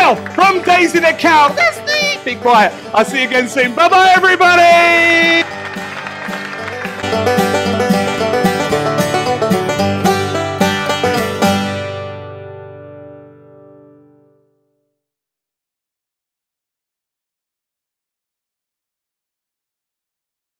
Now, from Daisy the Cow, that's me. Be quiet. I'll see you again soon. Bye-bye, everybody.